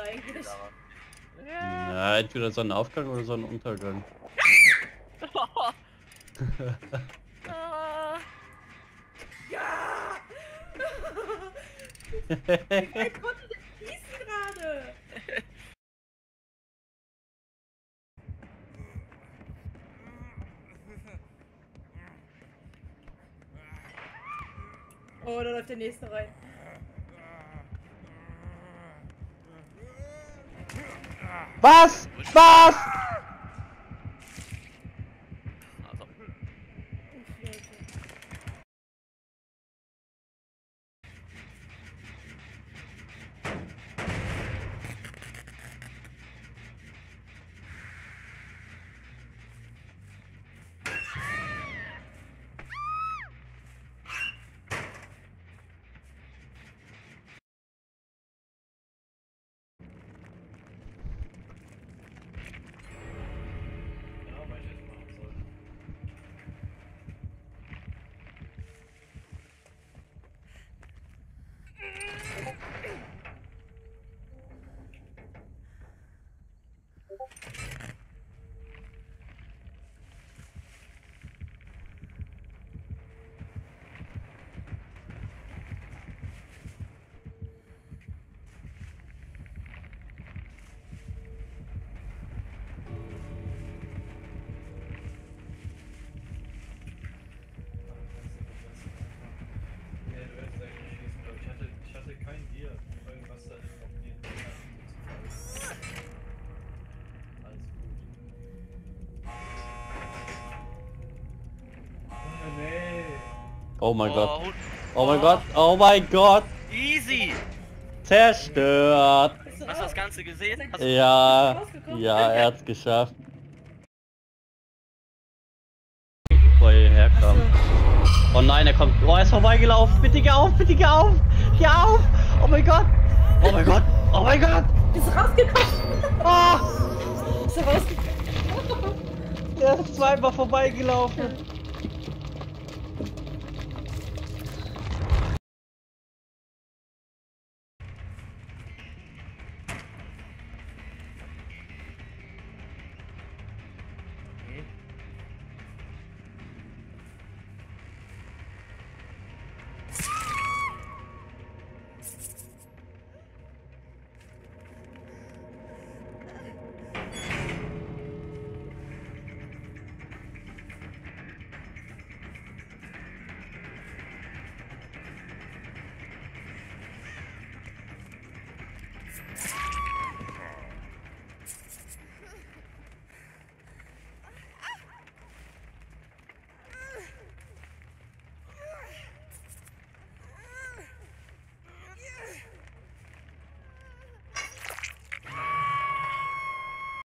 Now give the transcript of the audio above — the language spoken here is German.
eigentlich. Na, entweder Sonnenaufgang oder Sonnenuntergang. Ja! Wie weit konnte der schießen gerade? Oh, da läuft der nächste rein. Was? Was? Ich hatte kein Bier. Irgendwas da auf jeden Fall. Alles gut. Oh, nee. Oh mein Gott. Oh mein Gott. Oh mein Gott. Easy! Zerstört. Hast du das Ganze gesehen? Hast Ja. Ja, er hat's geschafft. Bevor er herkam. Oh nein, er kommt. Oh, er ist vorbeigelaufen. Bitte geh auf, bitte geh auf. Geh auf. Oh mein Gott. Oh mein Gott. Oh mein Gott. Ist rausgekommen. Oh, Ist rausgekommen. er ist zweimal vorbeigelaufen.